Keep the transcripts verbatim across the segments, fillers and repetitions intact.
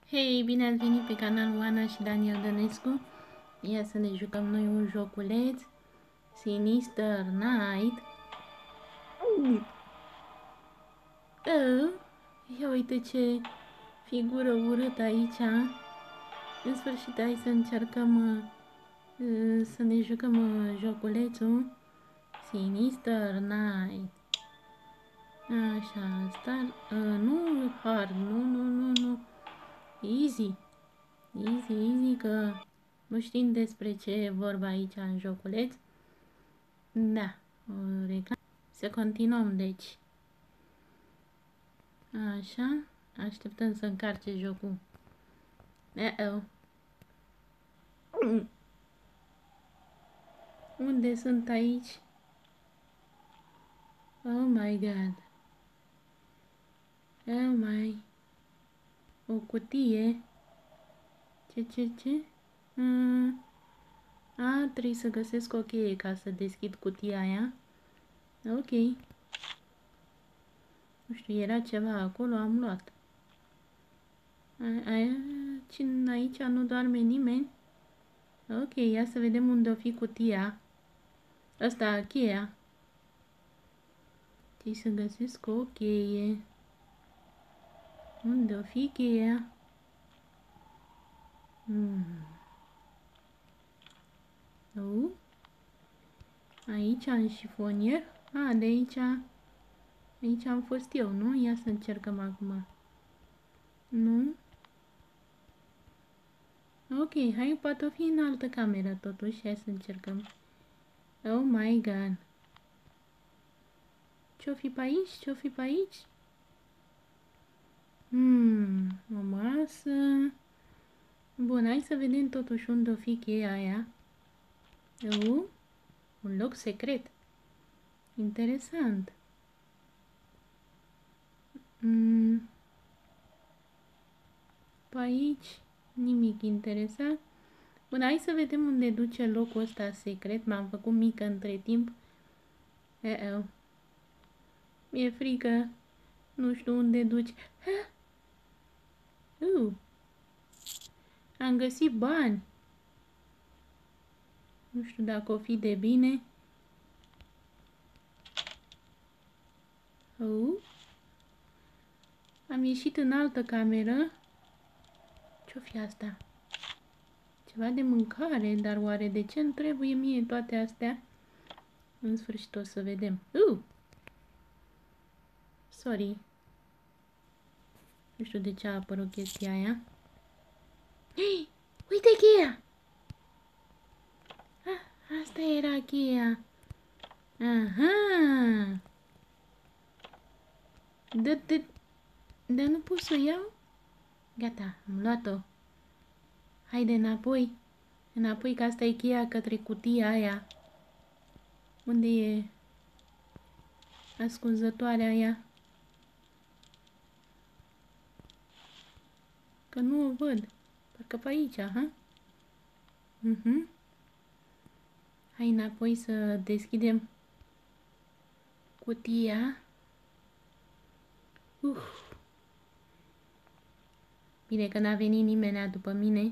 Hei, bine ați venit pe canalul Ana și Daniel Dănescu. Ia să ne jucăm noi un joculeț. Sinister Night. Oh, ia uite ce figură urâtă aici. În sfârșit, hai să încercăm uh, să ne jucăm uh, joculețul Sinister Night. Așa, star, uh, nu hard, nu, nu, nu, nu. Easy. Easy, easy, că nu știm despre ce e vorba aici în joculeț. Da, o reclamă. Să continuăm, deci. Așa, așteptăm să încarce jocul. Uh-oh. Unde sunt aici? Oh my god. Oh my. O cutie. Ce, ce, ce? Mm. A, trebuie să găsesc o cheie ca să deschid cutia aia. Ok. Nu știu, era ceva acolo, am luat. Aia, cine aici nu doarme nimeni? Ok, ia să vedem unde o fi cutia. Asta, cheia. Trebuie să găsesc o cheie. Unde o fi cheia? Hmm. Oh. Aici, în șifonier. A, de aici. Aici am fost eu, nu? Ia să încercăm acum. Nu? Ok, hai, poate o fi în altă cameră totuși. Hai să încercăm. Oh my god. Ce-o fi pe aici? Ce-o fi pe aici? Hmm, o masă. Bun, hai să vedem totuși unde o fi cheia aia. Uh, un loc secret. Interesant. Hmm. Pe aici nimic interesant. Bun, hai să vedem unde duce locul ăsta secret. M-am făcut mică între timp. Uh-oh. Mi-e frică. Nu știu unde duce. Uh. Am găsit bani. Nu știu dacă o fi de bine. Uh. Am ieșit în altă cameră. Ce-o fi asta? Ceva de mâncare, dar oare de ce îmi trebuie mie toate astea? În sfârșit o să vedem. Uh! Sorry. Nu știu de ce a apărut chestia aia. Hei! Uite cheia! Ah, asta era cheia. Aha! Da, da, dar nu pot să o iau? Gata, am luat-o. Haide înapoi. Înapoi, că asta e cheia către cutia aia. Unde e ascunzătoarea aia? Că nu o văd. Parcă pe aici, ha? Mhm. Hai înapoi să deschidem cutia. Uf. Bine că n-a venit nimeni după mine.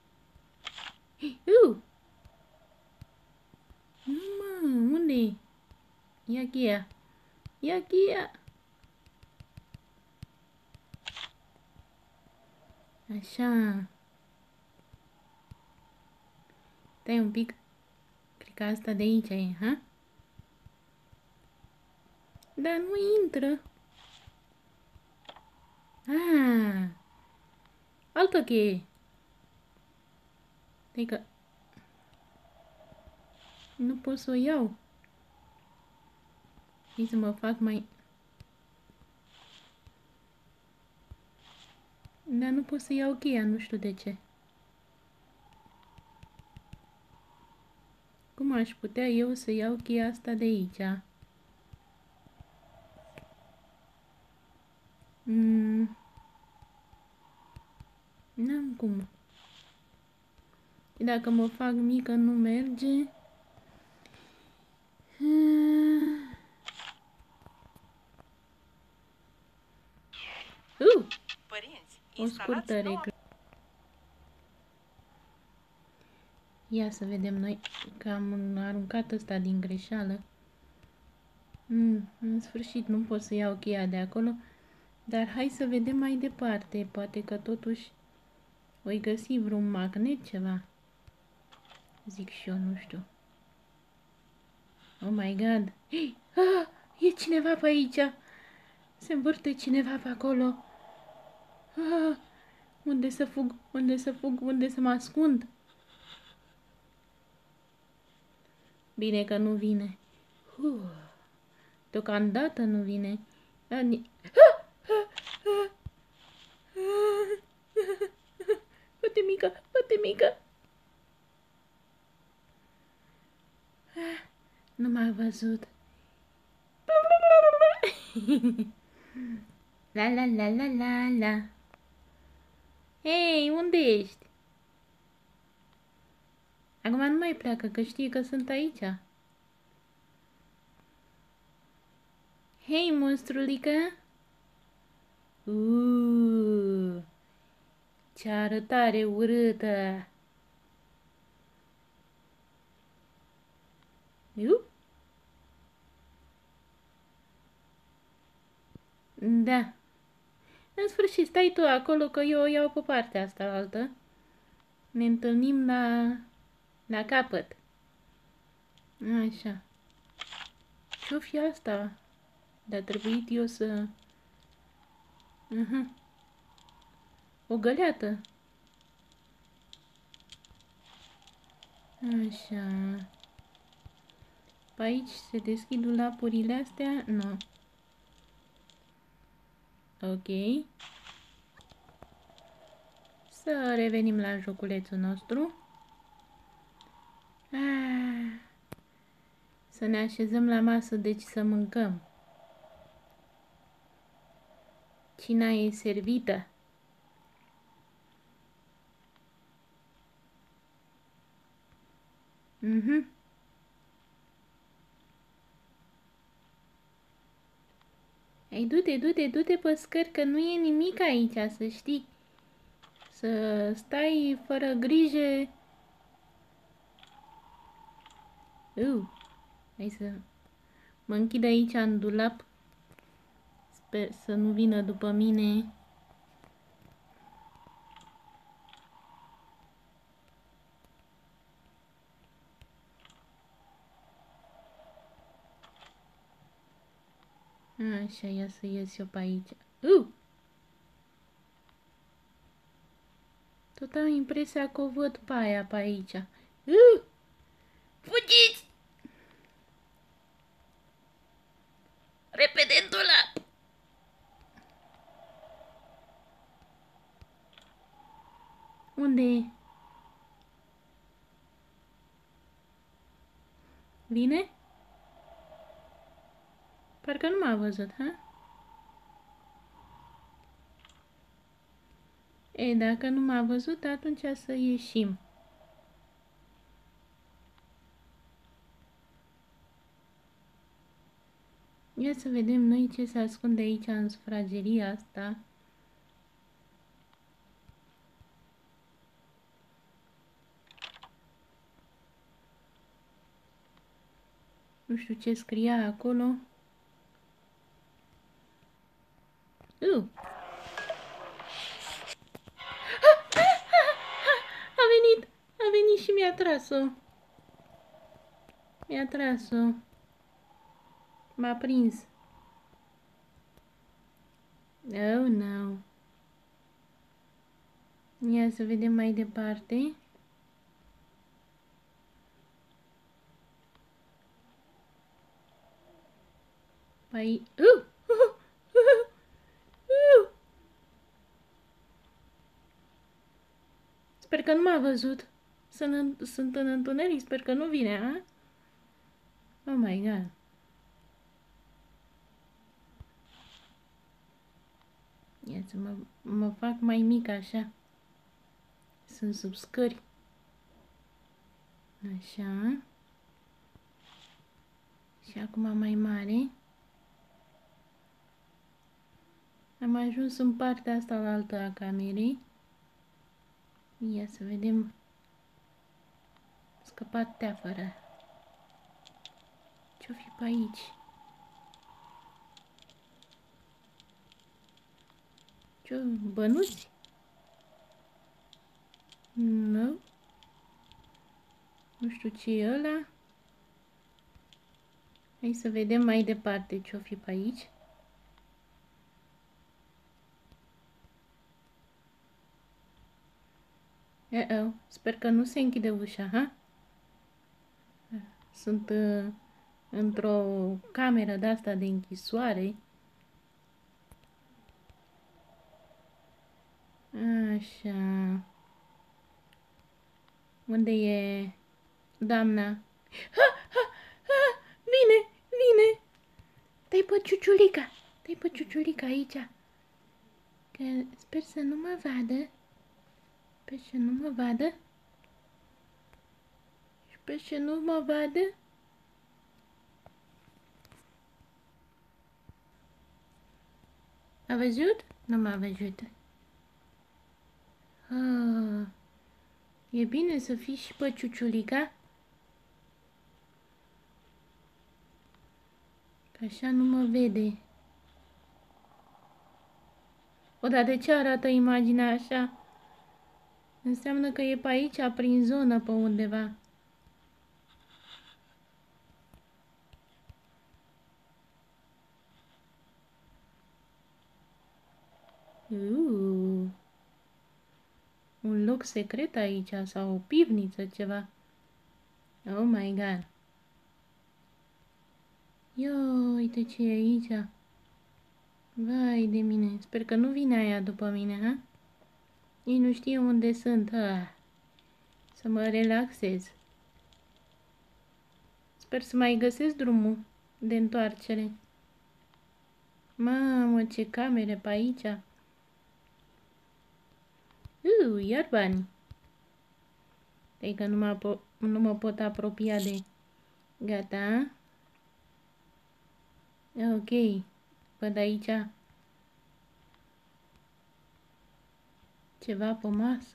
Uh! Nu, mă, unde-i? Ia cheia. Ia cheia. Așa. Stai un pic. Cred că asta de aici e, ha? Dar nu intră. Ah. Altă cheie. Stai că nu pot să o iau. Hai să mă fac mai... Dar nu pot să iau cheia, nu știu de ce. Cum aș putea eu să iau cheia asta de aici? Mm. N-am cum. Dacă mă fac mică, nu merge. Uh! O scurtă reclamă. Ia să vedem noi că am aruncat ăsta din greșeală. Mm, în sfârșit nu pot să iau cheia de acolo. Dar hai să vedem mai departe. Poate că totuși voi găsi vreun magnet, ceva. Zic și eu, nu știu. Oh my god. Ah, e cineva pe aici. Se învârte cineva pe acolo. Ah, unde să fug? Unde să fug? Unde să mă ascund? Bine că nu vine. Uh, deocamdată nu vine. Ani... Ah, ah, ah, ah, Fă-te mică, fă-te mică. Ah, nu m-a văzut. La la la la la la. Hei, unde ești? Acum nu mai pleacă, că știe că sunt aici. Hei, monstrulică! Uuuu, ce arătare urâtă! Iu? Da. În sfârșit, stai tu acolo, că eu o iau pe partea asta altă. Ne întâlnim la, la capăt. Așa. Ce-o fi asta? Dar trebuit eu să... Uh-huh. O găleată. Așa. Pe aici se deschid dulapurile astea? Nu. Ok. Să revenim la joculețul nostru. Ah. Să ne așezăm la masă, deci să mâncăm. Cina e servită. Mhm. Ei, du-te, du-te, du-te pe scări, că nu e nimic aici, să știi. Să stai fără grijă. Uh, hai să mă închid aici în dulap. Sper să nu vină după mine. Așa, ia să ies eu pe aici. Uh! Tot am impresia că o văd pe aia pe aici. Uh! Fugiți! Repede în dulap! Unde e? Vine? Parcă nu m-a văzut, ha? E, dacă nu m-a văzut, atunci să ieșim. Ia să vedem noi ce se ascunde aici în sufrageria asta. Nu știu ce scria acolo. Uh. A venit! A venit și mi-a tras-o. Mi-a tras-o. M-a prins. Oh, no. Ia să vedem mai departe. Păi... Uh! Uh! Uh! Uh! Sper că nu m-a văzut. Sunt în, sunt în întuneric, sper că nu vine, a? Oh my god. Ia să mă, mă fac mai mic așa. Sunt sub scări. Așa. Și acum mai mare. Am ajuns în partea asta la altă a camerei. Ia să vedem. scăpat teafără. Ce-o fi pe aici? Ce-o, bănuți? Nu. Nu știu ce e ăla. Hai să vedem mai departe ce-o fi pe aici. Uh-oh. Sper că nu se închide ușa, ha? Sunt uh, într-o cameră de-asta de închisoare. Așa. Unde e doamna? Ha, ha, ha, vine, vine! Dai pe ciuciulica, dai pe ciuciulica aici. Că sper să nu mă vadă. Sper să nu mă vadă. Sper să nu mă vadă. A văzut? Nu m-a văzut. Ah, e bine să fii și pe ciuciulica. Că așa nu mă vede. O, dar de ce arată imaginea așa? Înseamnă că e pe aici, prin zonă, pe undeva. Uh, un loc secret aici, sau o pivniță, ceva. Oh my god. Ia, uite ce e aici. Vai de mine. Sper că nu vine aia după mine, ha? Ei nu știe unde sunt. Ah, să mă relaxez. Sper să mai găsesc drumul de întoarcere. Mamă, ce camere pe aici. Uh, iar bani. Deci că nu mă, nu mă pot apropia de... Gata. Ok. Văd aici ceva pe masă.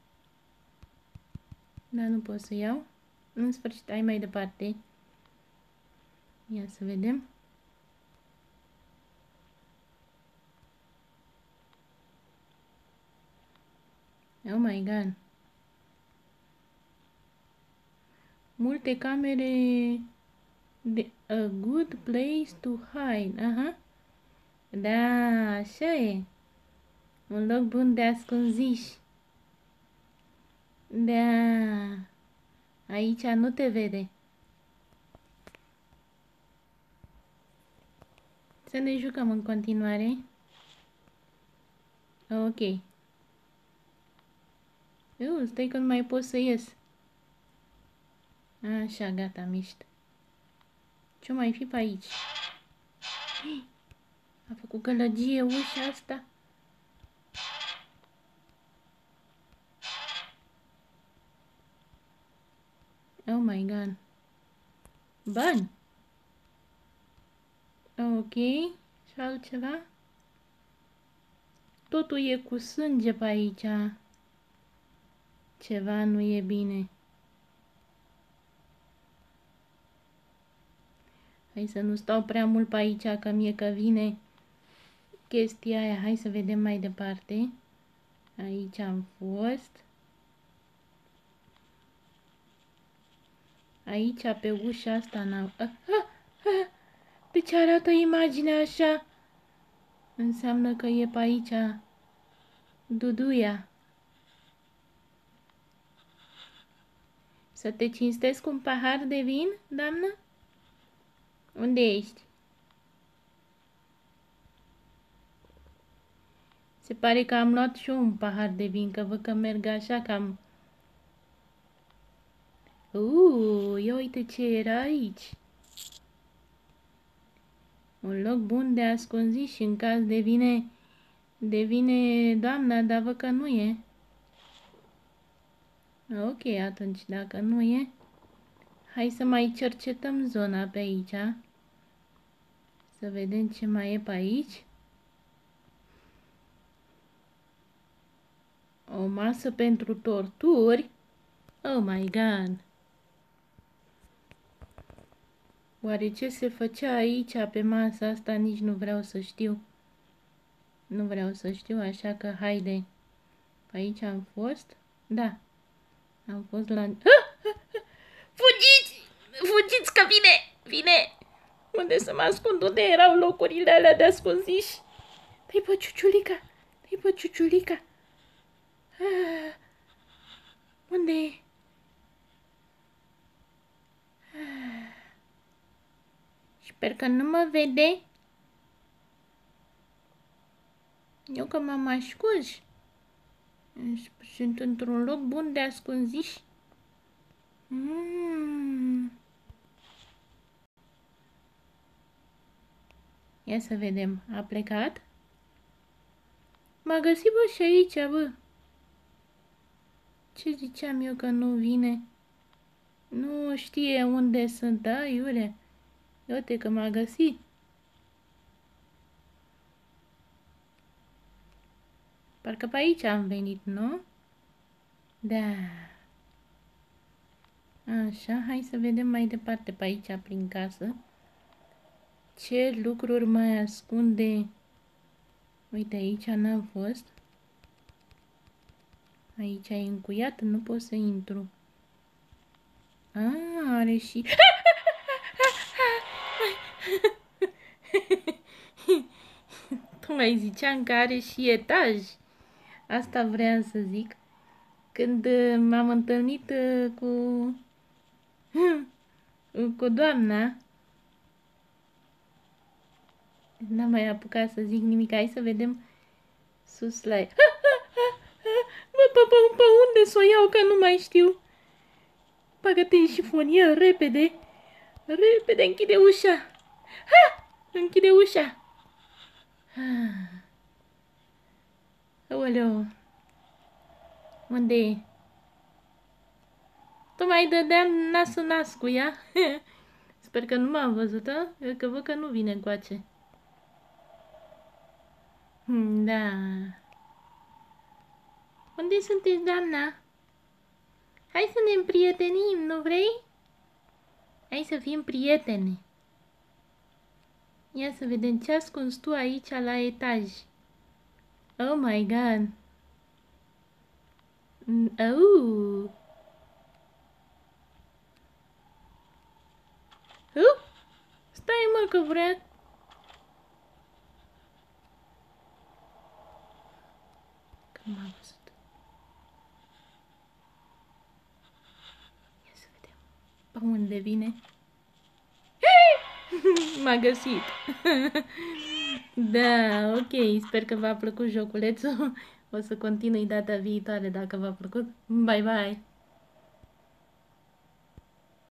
Dar nu pot să iau. În sfârșit, hai mai departe. Ia să vedem. Oh my god. Multe camere de a good place to hide. Aha. Da, așa e. Un loc bun de ascunziș. Da. Aici nu te vede. Să ne jucăm în continuare. Ok. Eu, stai că nu mai pot să ies. Așa, gata, mișto. Ce mai fi pe aici? A făcut gălăgie ușa asta. Oh my god. Bani. Ok. Și altceva? Totul e cu sânge pe aici. Ceva nu e bine. Hai să nu stau prea mult pe aici, că mie că vine chestia aia. Hai să vedem mai departe. Aici am fost. Aici, pe ușa asta, n-am... Ah, ah, ah. De ce arată imaginea așa? Înseamnă că e pe aici Duduia. Să te cinstesc cu un pahar de vin, doamnă? Unde ești? Se pare că am luat și eu un pahar de vin, că văd că merg așa cam... Uuu, ia uite ce era aici. Un loc bun de ascunzit și în caz devine, devine doamna, dar văd că nu e. Ok, atunci dacă nu e, hai să mai cercetăm zona pe aici. Să vedem ce mai e pe aici. O masă pentru torturi. Oh my god. Oare ce se făcea aici, pe masa asta, nici nu vreau să știu. Nu vreau să știu, așa că haide. Aici am fost? Da. Am fost la... Fugiți! Fugiți că vine! Vine! Unde să mă ascund? Unde erau locurile alea de ascunziși? Dă-i pe ciuciulica! Dă-i pe ciuciulica! Ah, unde e? Ah, sper că nu mă vede. Eu că m-am ascuns. Sunt într-un loc bun de ascunziși. Mm. Ia să vedem. A plecat? M-a găsit, bă, și aici, bă. Ce ziceam eu că nu vine? Nu știe unde sunt, da, iule? Uite că m-a găsit. Parcă pe aici am venit, nu? Da. Așa, hai să vedem mai departe pe aici, prin casă. Ce lucruri mai ascunde? Uite, aici n-am fost. Aici e încuiat, nu pot să intru. A, are și... Tu mai ziceam că are și etaj. Asta vreau să zic. Când m-am întâlnit cu... cu doamna, n-am mai apucat să zic nimic. Hai să vedem sus la ea. Bă, pe, pe, pe unde să o iau, că nu mai știu. Bagă-te în șifonier, repede. Repede, închide ușa. Ha! Închide ușa. Aoleu. Unde e? Tu mai dădeam nasul nas cu ea. Sper că nu m-am văzut, a? Eu că văd că nu vine încoace. Da. Unde sunteți, doamna? Hai să ne împrietenim, nu vrei? Hai să fim prietene. Ia să vedem ce ascunzi tu aici la etaj. Oh my god. Oh. Uh? Stai, mă, că vrea. Că m-a văzut. Ia să vedem. Pe unde vine? M-a găsit. Da, ok. Sper că v-a plăcut joculețul. O să continui data viitoare dacă v-a plăcut. Bye, bye!